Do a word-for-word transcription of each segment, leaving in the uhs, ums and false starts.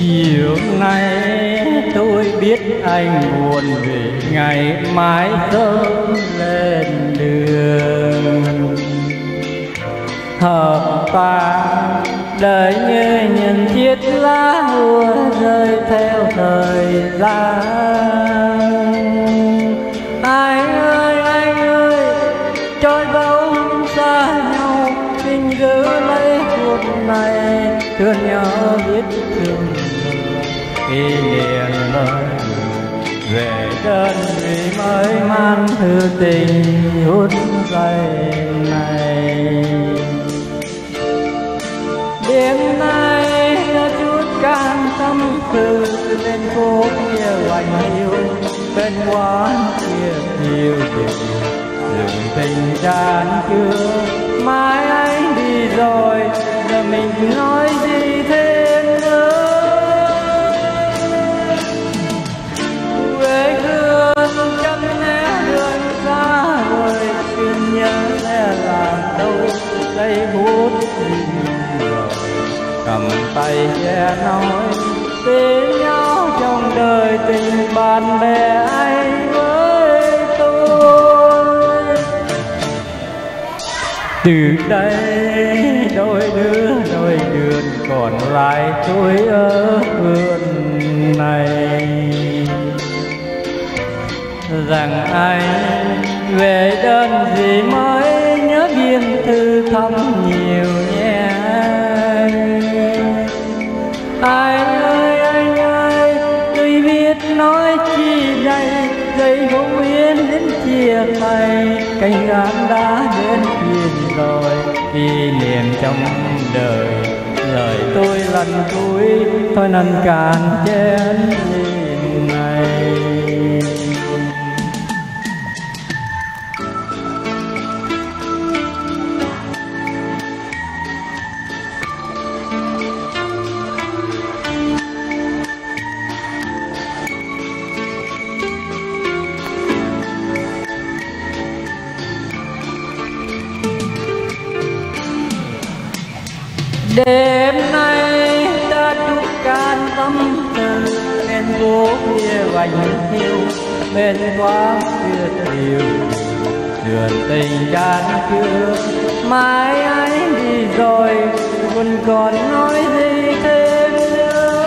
Chiều nay tôi biết anh buồn vì ngày mai sớm lên đường. Hợp ta đời như những chiếc lá úa rơi theo thời gian. Anh ơi anh ơi, trôi bóng xa nhau, xin giữ lấy phút này thương nhớ biết thương kỷ niệm lời về đơn vị mới mang thư tình hút giây này. Đêm nay đã chút can tâm sự lên phố kia hoành yêu bên quán kia nhiều điều dừng tình tràn chưa. Mai anh đi rồi giờ mình nói gì thêm nữa. Quê hương trăm né đường xa vời, chuyện nhớ sẽ làm đâu đây bút rồi cầm tay che nói tin nhau trong đời tình bạn bè anh với tôi. Từ đây đôi đứa đôi đường còn lại tôi ở vườn này. Rằng anh về đơn gì mới nhớ biên thư thăm nhiều nhé. Anh ơi anh ơi, tôi biết nói chi đây, giây bỗng yên đến chia tay, cành gán đã đến phiền rồi, kỷ niệm trong đời lời tôi lần cuối thôi năn cạn chén ly này. Đêm nay ta chút can tâm tư bên phố kia vành hiu bên quán kia điều đường tình chan chưa. Mai anh đi rồi còn còn nói gì thêm nữa.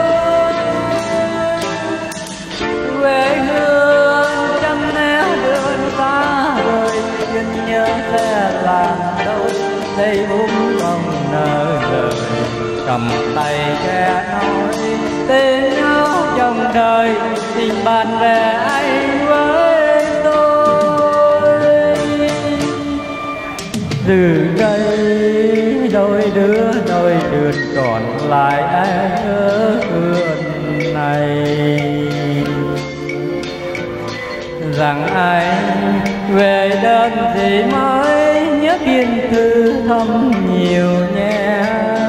Quê hương trăm nẻo đường xa vời, chuyện nhớ sẽ làm đâu đây búng bông nở đời cầm tay che nói tên nhau trong đời tình bạn bè anh với tôi. Từ đây đôi đứa đôi đường còn lại anh ở vườn này. Rằng anh về đơn gì mới nhớ biên thư thăm nhiều nhé.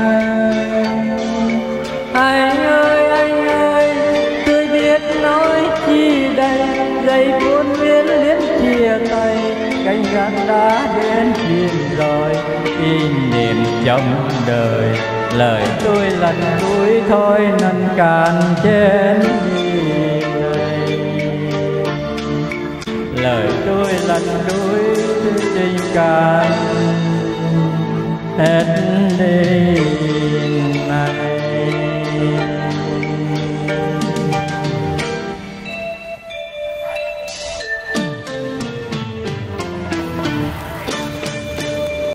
Anh ơi anh ơi, tôi biết nói chi đây, giây phút liên liên chia tay, cành gạt đã đến phiền rồi, kỷ niệm trong đời lời tôi lần cuối thôi năn cạn chén ly này. Lời tôi lần cuối tình cảm hết đi.